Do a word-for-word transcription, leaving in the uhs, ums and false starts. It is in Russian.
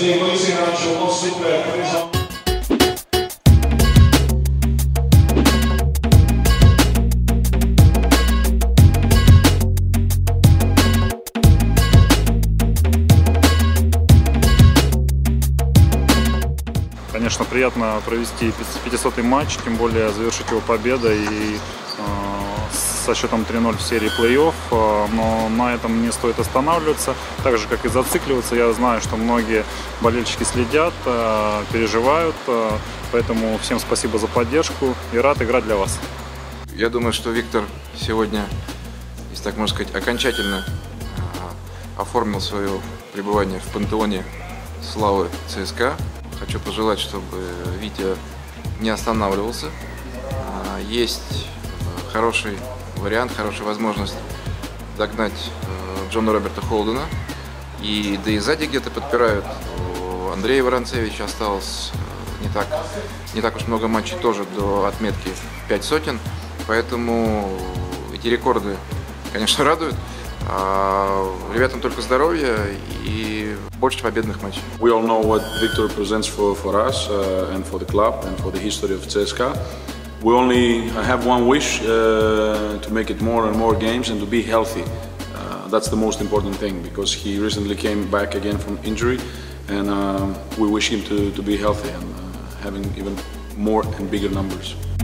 Sì, poi si lancia un po' super preso. Конечно, приятно провести пятисотый матч, тем более завершить его победой и э, со счетом три ноль в серии плей-офф, э, но на этом не стоит останавливаться, так же как и зацикливаться. Я знаю, что многие болельщики следят, э, переживают, э, поэтому всем спасибо за поддержку и рад играть для вас. Я думаю, что Виктор сегодня, если так можно сказать, окончательно э, оформил свое пребывание в пантеоне славы ЦСКА. Хочу пожелать, чтобы Витя не останавливался. Есть хороший вариант, хорошая возможность догнать Джона Роберта Холдена. И да и сзади где-то подпирают. У Андрея Воронцевича осталось не так, не так уж много матчей тоже до отметки пять сотен. Поэтому эти рекорды, конечно, радуют. А ребятам только здоровья и больше победных матчей. We all know what Victor presents for for us uh, and for the club and for the history of C S K A. We only have one wish uh, to make it more and more games and to be healthy. Uh, that's the most important thing because he recently came back again from injury, and uh, we wish him to to be healthy and uh, having even more and bigger numbers.